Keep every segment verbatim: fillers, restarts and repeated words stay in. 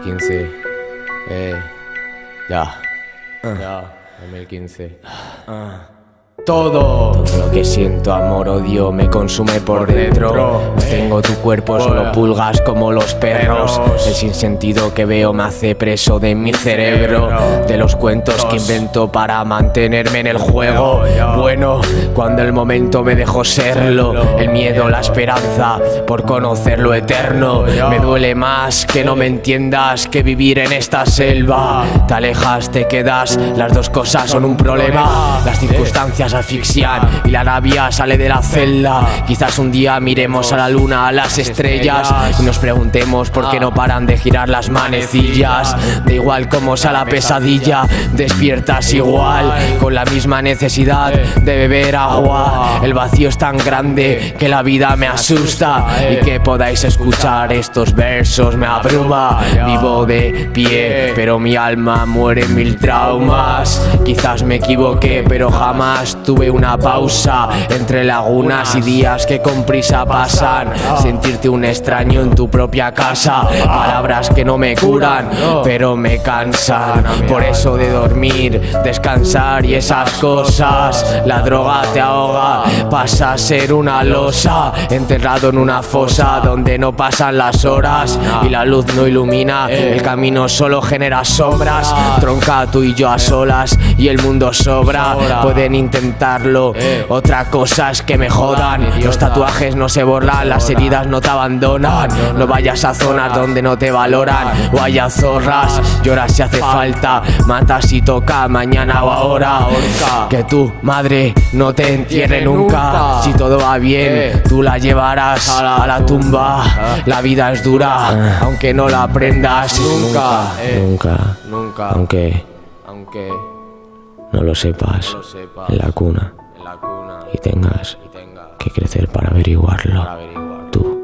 quince, eh, ya, uh, ya, dos mil quince, uh. Todo, todo lo que siento, amor, odio, me consume por dentro. Tengo tu cuerpo, solo pulgas como los perros. El sinsentido que veo me hace preso de mi cerebro, de los cuentos que invento para mantenerme en el juego. Bueno, cuando el momento me dejó serlo, el miedo, la esperanza por conocer lo eterno. Me duele más que no me entiendas que vivir en esta selva. Te alejas, te quedas, las dos cosas son un problema. Las circunstancias asfixian y la rabia sale de la celda. Quizás un día miremos a la luna, a las estrellas, y nos preguntemos por qué no paran de girar las manecillas. Da igual cómo sea la pesadilla, despiertas igual, con la misma necesidad de beber agua. El vacío es tan grande que la vida me asusta, y que podáis escuchar estos versos me abruma. Vivo de pie, pero mi alma muere en mil traumas. Quizás me equivoqué, pero jamás tuve una pausa entre lagunas y días que con prisa pasan. Sentirte un extraño en tu propia casa, palabras que no me curan, pero me cansan. Por eso de dormir, descansar y esas cosas, la droga te ahoga, pasa a ser una losa, enterrado en una fosa donde no pasan las horas y la luz no ilumina, el camino solo genera sombras. Tronca, tú y yo a solas y el mundo sobra. Pueden intentarlo, otra cosa es que me jodan. Los tatuajes no se borran, las heridas no te abandonan. No vayas a zonas donde no te valoran o haya zorras. Lloras si hace falta, matas si toca, mañana o ahora. Que tu madre no te entierre nunca. Si todo va bien, tú la llevarás a la tumba. La vida es dura, aunque no la aprendas nunca. Nunca, nunca, aunque, aunque no lo sepas, no lo sepas en la cuna, en la cuna y, tengas y tengas que crecer para averiguarlo. Para averiguar. Tú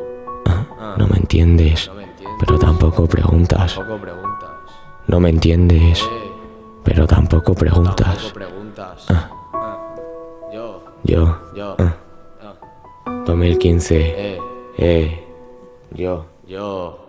ah, ah, no me entiendes, no me entiendes, pero tampoco preguntas. Tampoco preguntas. No me entiendes, eh, pero tampoco preguntas. Tampoco preguntas. Ah. Ah. Yo, yo, yo. Ah. Ah. dos mil quince, eh, eh, yo, yo.